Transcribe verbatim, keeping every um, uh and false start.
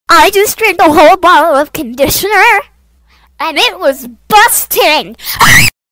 I just drank a whole bottle of conditioner, and it was busting!